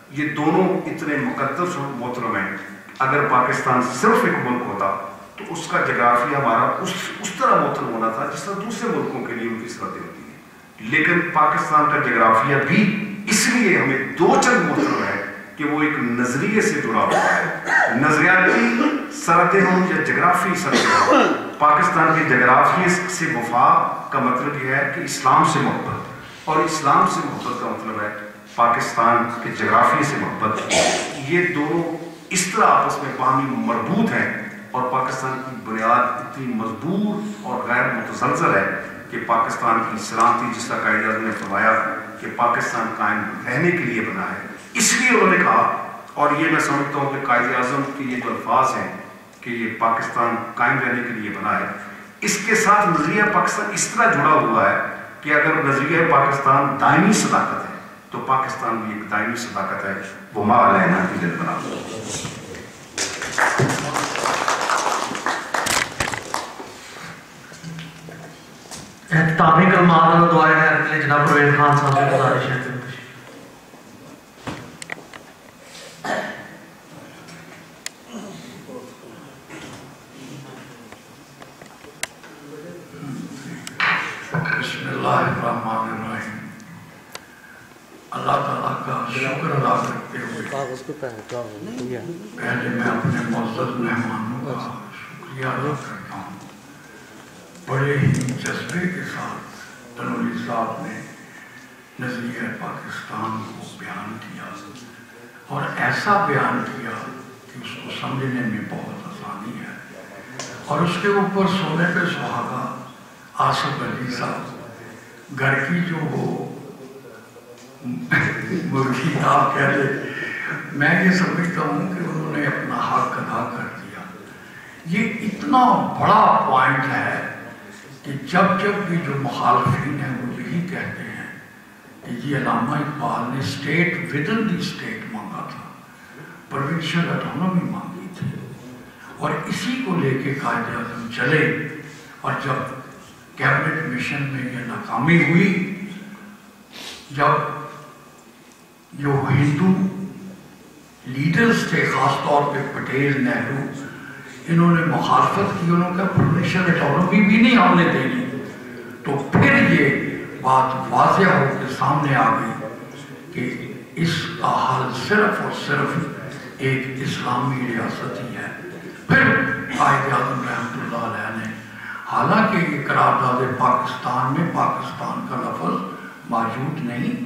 یہ دونوں اتنے مقدس اور محترم ہیں. اگر پاکستان صرف ایک ملک ہوتا تو اس کا جغرافیہ ہمارا اس طرح محترم ہونا تھا جس طرح دوسرے ملکوں کے لیے ان کی سرحدیں ہوتی ہیں. لیکن پاکستان کا جغرافیہ بھی اس لیے ہمیں دو چند محترم ہے کہ وہ ایک نظریے سے جڑا ہوا ہے. نظریاتی سرحدیں ہوں یا جغرافی سرحدیں ہوں، پاکستان کے جغرافیے سے وفا کا مطلب یہ ہے کہ اسلام سے محبت، اور اسلام سے محبت کا مطلب ہے پاکستان کے جغرافیے سے محبت. یہ دونوں اس طرح آپس میں باہمی مربوط ہیں اور پاکستان کی بنیاد اتنی مضبوط اور غیر متزلزل ہے کہ پاکستان کی سلامتی، جس کا قائد اعظم نے فرمایا کہ پاکستان قائم رہنے کے لیے بنا ہے، اس لیے انہوں نے کہا. اور یہ میں سمجھتا ہوں کہ قائد اعظم کے یہ جو الفاظ ہیں کہ یہ پاکستان قائم رہنے کے لیے بنا ہے، اس کے ساتھ نظریہ پاکستان اس طرح جڑا ہوا ہے کہ اگر نظریہ پاکستان دائمی صداقت ہے تو پاکستان بھی ایک دائمی صداقت ہے. وہ ما علینا الا البلاغ. اختتامی کلمات اور دعائیں خیر کے لیے جناب پرویز خان صاحب سے گزارش ہے. بسم اللہ الرحمن الرحیم. اللہ تعالیٰ کا شکر ادا کرتے ہوئے پہلے میں اپنے معزز مہمانوں کا شکریہ ادا کرتا ہوں. بڑے ہی جذبے کے ساتھ تنوری صاحب نے نظریہ پاکستان کو بیان کیا، اور ایسا بیان کیا کہ اس کو سمجھنے میں بہت آسانی ہے. اور اس کے اوپر سونے پہ سہاگا آصف علی صاحب گھر کی جو وہ مرغی آپ کہہ لے، میں یہ سمجھتا ہوں کہ انہوں نے اپنا حق ادا کر دیا. یہ اتنا بڑا پوائنٹ ہے کہ جب بھی جو مخالفین ہیں وہ یہی کہتے ہیں کہ یہ علامہ اقبال نے اسٹیٹ ودن دی اسٹیٹ مانگا تھا، پروونشل اٹانومی مانگی تھی، اور اسی کو لے کے قائد اعظم چلے. اور جب کیبنٹ مشن میں یہ ناکامی ہوئی، جب جو ہندو لیڈرز تھے، خاص طور پہ پٹیل، نہرو، انہوں نے مخالفت کی، انہوں نے کہا پروونشل اٹانومی بھی نہیں ہم نے دینی. تو پھر یہ بات واضح ہو کے سامنے آ گئی کہ اس کا حل صرف اور صرف ایک اسلامی ریاست ہی ہے. پھر قائد اعظم رحمۃ اللہ علیہ نے، حالانکہ یہ قرارداد پاکستان میں پاکستان کا لفظ موجود نہیں،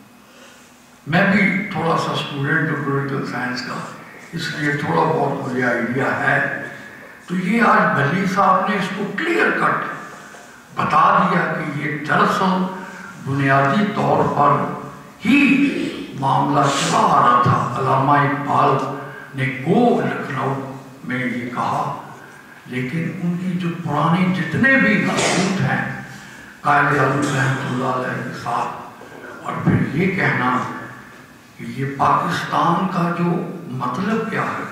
میں بھی تھوڑا سا اسٹوڈنٹ ہوں پولیٹیکل سائنس کا، اس لیے تھوڑا بہت مجھے آئیڈیا ہے. تو یہ آج بھلی صاحب نے اس کو کلیئر کٹ بتا دیا کہ یہ دراصل بنیادی طور پر ہی معاملہ چلا آ رہا تھا. علامہ اقبال نے گو لکھنؤ میں یہ کہا، لیکن ان کی جو پرانے جتنے بھی خطوط ہیں قائد اعظم رحمۃ اللہ علیہ کے ساتھ، اور پھر یہ کہنا کہ یہ پاکستان کا جو مطلب کیا ہے،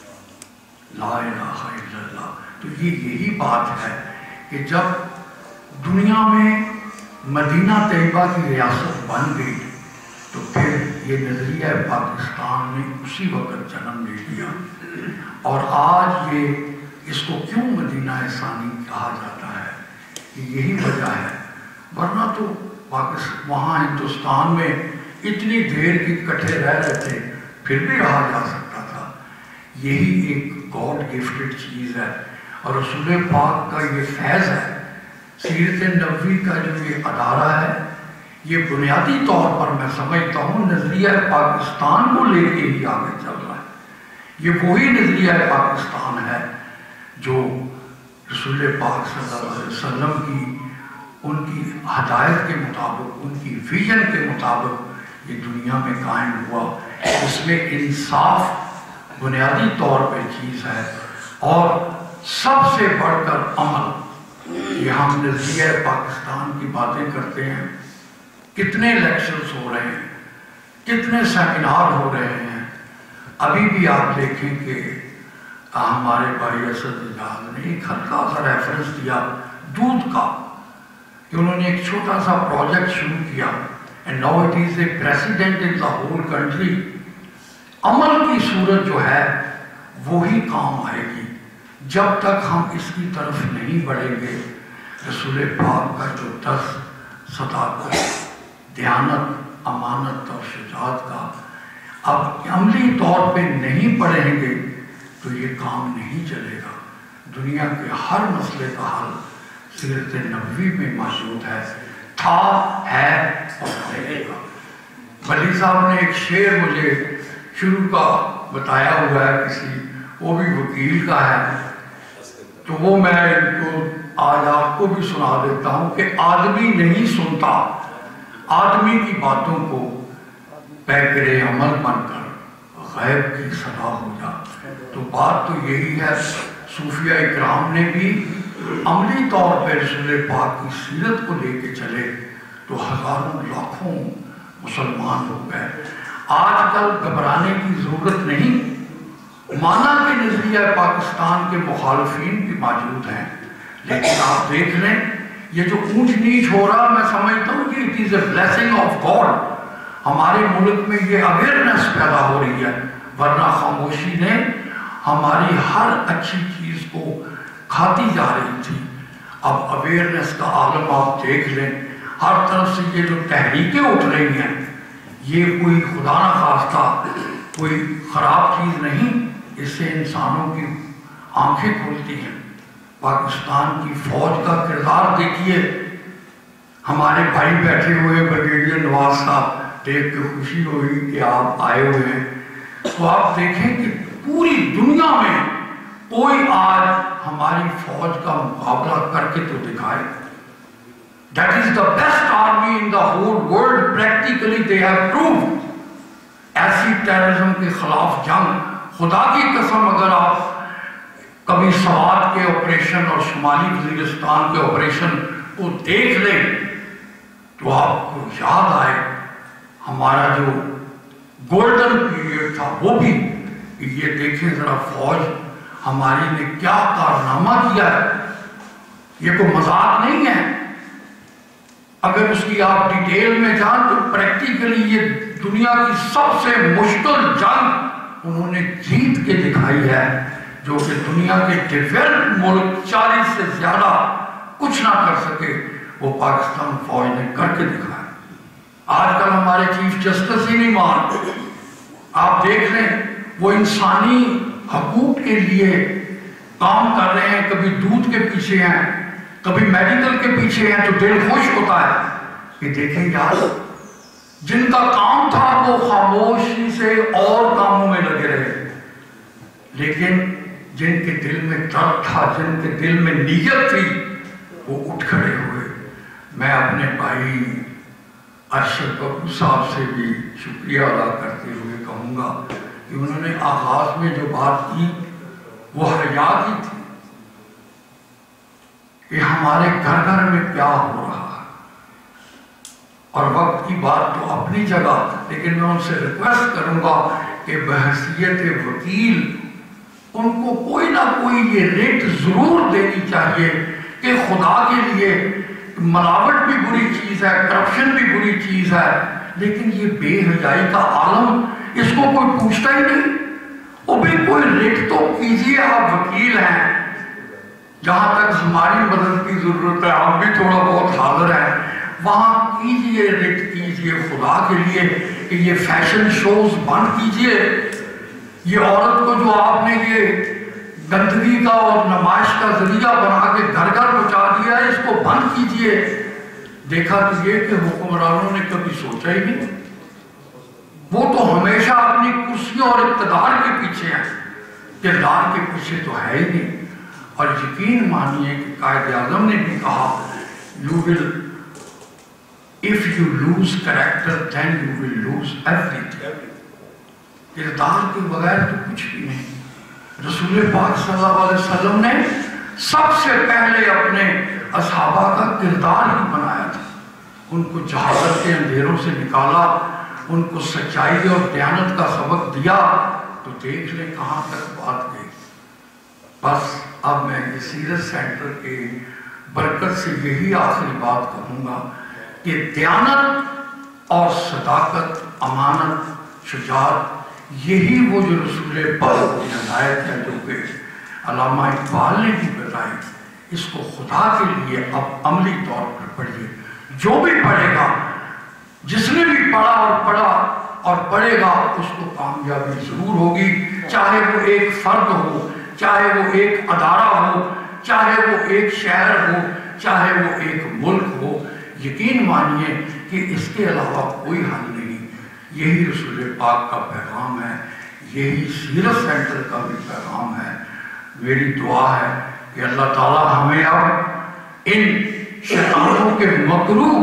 لا الہ الا اللہ. تو یہ یہی بات ہے کہ جب دنیا میں مدینہ طیبہ کی ریاست بن گئی تو پھر یہ نظریہ پاکستان نے اسی وقت جنم لے لیا. اور آج یہ اس کو کیوں مدینہ ثانی کہا جاتا ہے، یہی وجہ ہے. ورنہ تو وہاں ہندوستان میں اتنی دیر کی کٹھے رہ رہے تھے، پھر بھی رہا جا سکتا تھا. یہی ایک گاڈ گفٹڈ چیز ہے، اور رسول پاک کا یہ فیض ہے. سیرت نبوی کا جو یہ ادارہ ہے، یہ بنیادی طور پر میں سمجھتا ہوں نظریہ پاکستان کو لے کے ہی آگے چل رہا ہے. یہ وہی نظریہ پاکستان ہے جو رسول پاک صلی اللہ علیہ وسلم کی ان کی ہدایت کے مطابق، ان کی ویژن کے مطابق یہ دنیا میں قائم ہوا. اس میں انصاف بنیادی طور پہ چیز ہے، اور سب سے بڑھ کر عمل. یہ ہم نظریہ پاکستان کی باتیں کرتے ہیں، کتنے لیکچرز ہو رہے ہیں، کتنے سیمینار ہو رہے ہیں. ابھی بھی آپ دیکھیں کہ ہمارے بھائی اسد اجاز نے ایک ہلکا سا ریفرنس دیا دودھ کا، کہ انہوں نے ایک چھوٹا سا پروجیکٹ شروع کیا، and now it is a precedent in the whole country عمل کی صورت جو ہے وہی کام آئے گی. جب تک ہم اس کی طرف نہیں بڑھیں گے رسول پاک کا جو درس صداقت، دیانت، امانت اور شجاعت کا اب عملی طور پہ نہیں پڑھیں گے تو یہ کام نہیں چلے گا. دنیا کے ہر مسئلے کا حل سیرت نبوی میں موجود ہے، تھا، ہے اور رہے گا. بلی صاحب نے ایک شعر مجھے شروع کا بتایا ہوا ہے کسی، وہ بھی وکیل کا ہے، تو وہ میں ان کو آج آپ کو بھی سنا دیتا ہوں کہ آدمی نہیں سنتا آدمی کی باتوں کو، پیکرے عمل بن کر غیب کی صدا ہو جا. تو بات تو یہی ہے، صوفیہ اکرام نے بھی عملی طور پہ رسول پاک کی سیرت کو لے کے چلے تو ہزاروں لاکھوں مسلمان ہو گئے. آج کل گھبرانے کی ضرورت نہیں. مانا کے نظریہ پاکستان کے مخالفین بھی موجود ہیں، لیکن آپ دیکھ لیں یہ جو اونچ نیچ ہو رہا، میں سمجھتا ہوں کہ it is a blessing of God. ہمارے ملک میں یہ اویئرنیس پیدا ہو رہی ہے، ورنہ خاموشی نے ہماری ہر اچھی چیز کو کھاتی جا رہی تھی. اب اویئرنیس کا عالم آپ دیکھ لیں، ہر طرف سے یہ جو تحریکیں اٹھ رہی ہیں، یہ کوئی خدا نہ خواستہ کوئی خراب چیز نہیں، اس سے انسانوں کی آنکھیں کھلتی ہیں. پاکستان کی فوج کا کردار دیکھیے، ہمارے بھائی بیٹھے ہوئے بریگیڈیئر نواز صاحب، دیکھ کے خوشی ہوئی کہ آپ آئے ہوئے ہیں. تو آپ دیکھیں کہ پوری دنیا میں کوئی آج ہماری فوج کا مقابلہ کر کے تو دکھائے. That is the best army in the whole world. Practically they have proved. ایسی ٹیررزم کے خلاف جنگ، خدا کی قسم اگر آپ کبھی سوات کے آپریشن اور شمالی وزیرستان کے آپریشن کو دیکھ لیں تو آپ کو یاد آئے ہمارا جو گولڈن پیریڈ تھا. وہ بھی یہ دیکھیں ذرا فوج ہماری نے کیا کارنامہ کیا ہے. یہ کوئی مذاق نہیں ہے. اگر اس کی آپ ڈیٹیل میں جائیں تو پریکٹیکلی یہ دنیا کی سب سے مشکل جنگ انہوں نے جیت کے دکھائی ہے، جو کہ دنیا کے ڈیولپڈ ملک 40 سے زیادہ کچھ نہ کر سکے، وہ پاکستان فوج نے کر کے دکھایا. آج کل ہمارے چیف جسٹس ہی نہیں مان. آپ دیکھ لیں وہ انسانی حقوق کے لیے کام کر رہے ہیں، کبھی دودھ کے پیچھے ہیں، کبھی میڈیکل کے پیچھے ہیں، تو دل خوش ہوتا ہے کہ دیکھیں یار جن کا کام تھا وہ خاموشی سے اور کاموں میں لگے رہے، لیکن جن کے دل میں درد تھا، جن کے دل میں نیت تھی، وہ اٹھ کھڑے ہوئے. میں اپنے بھائی ارشد ببو صاحب سے بھی شکریہ ادا کرتے ہوئے کہوں گا کہ انہوں نے آغاز میں جو بات کی وہ حیا کی تھی کہ ہمارے گھر گھر میں کیا ہو رہا ہے. اور وقت کی بات تو اپنی جگہ، لیکن میں ان سے ریکویسٹ کروں گا کہ بحیثیت وکیل ان کو کوئی نہ کوئی یہ ریٹ ضرور دینی چاہیے کہ خدا کے لیے ملاوٹ بھی بری چیز ہے، کرپشن بھی بری چیز ہے، لیکن یہ بے حیائی کا عالم اس کو کوئی پوچھتا ہی نہیں. وہ بھی کوئی ریٹ تو کیجیے. آپ وکیل ہیں، جہاں تک ہماری مدد کی ضرورت ہے ہم بھی تھوڑا بہت حاضر ہیں، وہاں کیجئے، ریٹ کیجئے خدا کے لیے کہ یہ فیشن شوز بند کیجئے. یہ عورت کو جو آپ نے یہ گندگی کا اور نمائش کا ذریعہ بنا کے گھر گھر پہنچا دیا ہے، اس کو بند کیجئے. دیکھا تو یہ کہ حکمرانوں نے کبھی سوچا ہی نہیں. وہ تو ہمیشہ اپنی کرسیوں اور اقتدار کے پیچھے ہیں، کردار کے پیچھے تو ہے ہی نہیں. اور یقین مانیے کہ قائد اعظم نے بھی کہا you will if you lose character then you will lose everything. کردار کے بغیر تو کچھ بھی نہیں. رسول پاک صلی اللہ علیہ وسلم نے سب سے پہلے اپنے اصحابہ کا کردار ہی بنایا تھا. ان کو جہالت کے اندھیروں سے نکالا، ان کو سچائی اور دیانت کا سبق دیا. تو دیکھ لیں کہاں تک بات گئی. بس اب میں سیرت سینٹر کے برکت سے یہی آخری بات کہوں گا کہ دیانت اور صداقت، امانت، شجاعت، यही वो जो रसूल पाक की हदायत है जो कि अल्लामा इकबाल ने भी बताई, इसको खुदा के लिए अब अमली तौर पर पढ़िए। जो भी पढ़ेगा, जिसने भी पढ़ा और पढ़ेगा, उसको कामयाबी जरूर होगी, चाहे वो एक फर्द हो, चाहे वो एक अदारा हो, चाहे वो एक शहर हो, चाहे वो एक मुल्क हो। यकीन मानिए कि इसके अलावा कोई हल नहीं। यही रसूल पाक का पैगाम है, यही सीरत सेंटर का भी पैगाम है। मेरी दुआ है कि अल्लाह ताला हमें अब इन शैतानों के मकरू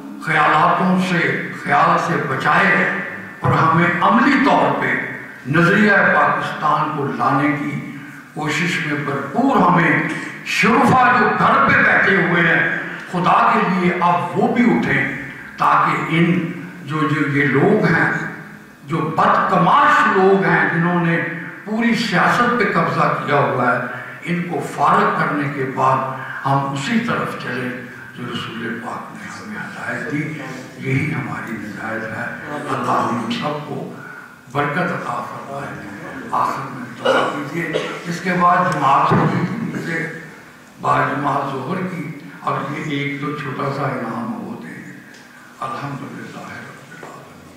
ख्याल से बचाए और हमें अमली तौर पे नजरिया पाकिस्तान को लाने की कोशिश में भरपूर हमें शुरुफा जो घर पे बैठे हुए हैं, खुदा के लिए अब वो भी उठें, ताकि इन जो ये लोग हैं, जो बदकमाश लोग हैं, जिन्होंने पूरी सियासत पे कब्जा किया हुआ है, इनको फारग करने के बाद हम उसी तरफ चले जो रसूल पाक ने हमें हदायत दी। यही हमारी निजायत है। अल्लाह हम सबको बरकत अता फरमाए। आखिर में दुआ कीजिए। इसके बाद जमात होगी से बाजमात ज़ोहर की, और ये एक तो छोटा सा इनाम वो देंगे। अल्हम्दुलिल्लाह रब्बिल आलमीन।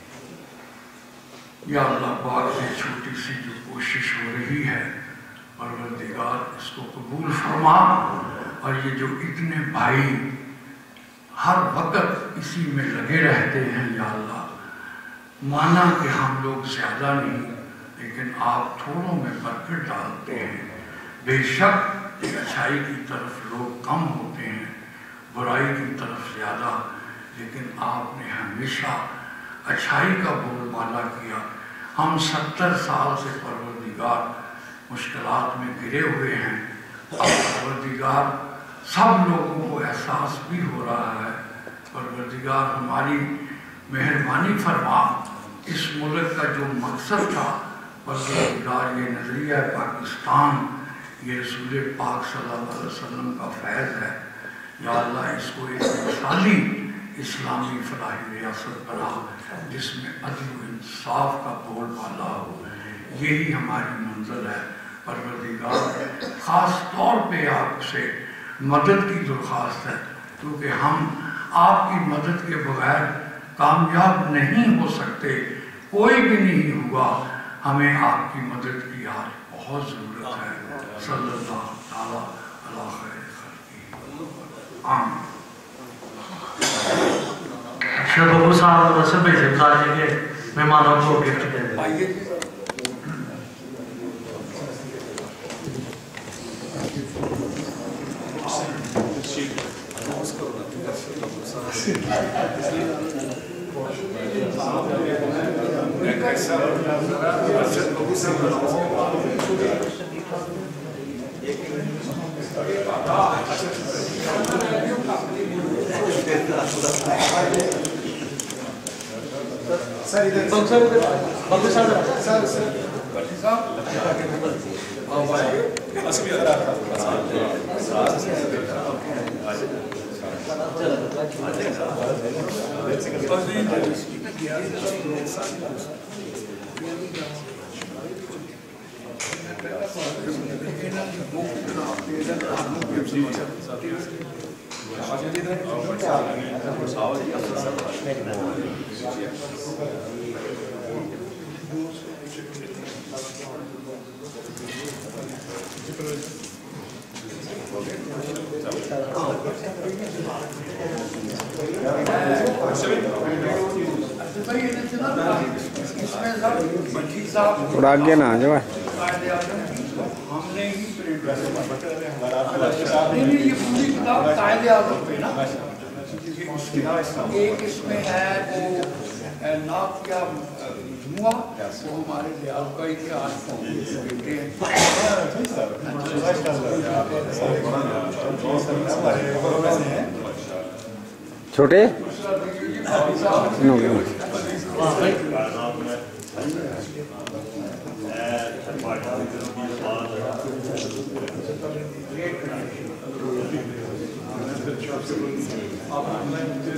या अल्लाह पाक से छोटी सी जो कोशिश हो रही है, परवरदिगार इसको कबूल फरमा। और ये जो इतने भाई हर वक्त इसी में लगे रहते हैं, या अल्लाह माना कि हम लोग ज़्यादा नहीं, लेकिन आप थोड़ों में बरकत डालते हैं। बेशक अच्छाई की तरफ लोग कम होते हैं, बुराई की तरफ ज़्यादा, लेकिन आपने हमेशा अच्छाई का बोलबाला किया। हम 70 साल से परवरदिगार मुश्किलात में घिरे हुए हैं। अब परवरदिगार सब लोगों को एहसास भी हो रहा है। परवरदिगार हमारी मेहरबानी फरमा। इस मुल्क का जो मकसद था, परवरदिगार ये नज़रिया पाकिस्तान, ये रसूल पाक सल्लल्लाहु अलैहि वसल्लम का फैज़ है। या अल्लाह इसको एक मिसाली इस्लामी फलाही रियासत बना, जिसमें अदल व इंसाफ का बोलबाला हो। यही हमारी मंजिल है। परवरदिगार ख़ास तौर पे आपसे मदद की दरख्वास्त है, क्योंकि हम आपकी मदद के बगैर कामयाब नहीं हो सकते, कोई भी नहीं हुआ। हमें आपकी मदद की आज बहुत ज़रूरत है। सल्लल्लाहु तआला अला खैर खल्क़ी। आमीन। शेख बब्बू साहब और रसूल भाई से गुजारिश है कि मेहमानों को गिफ्ट दे दें। थोड़ा आगे ना आ जाओ। हमने ही नहीं, ये पूरी किताब कायदे आज़म पे ना, एक इसमें है वो नाफिया मजमुआ, वो हमारे दयाल का इतिहास बेटे हैं। छोटे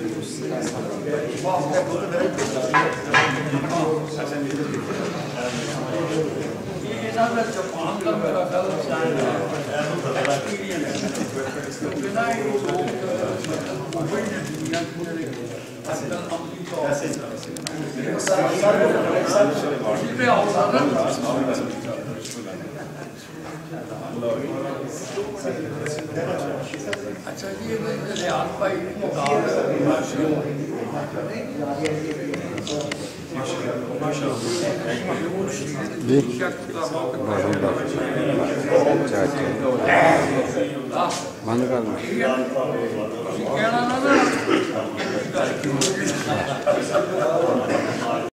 Wow. چائنا میں جاپان کا میرا خیال ایکسپیرینس کیونکہ نا یہ لوگ موبائل نے دنیا کی اچھا جی ریاض بھائی بند کر کہنا نا